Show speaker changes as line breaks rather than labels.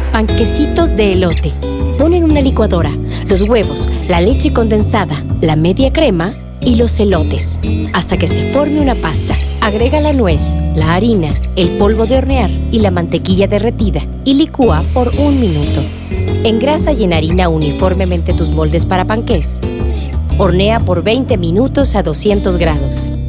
Panquecitos de elote. Pon en una licuadora los huevos, la leche condensada, la media crema y los elotes, hasta que se forme una pasta. Agrega la nuez, la harina, el polvo de hornear y la mantequilla derretida y licúa por 1 minuto. Engrasa y enharina uniformemente tus moldes para panqués. Hornea por 20 minutos a 200 grados.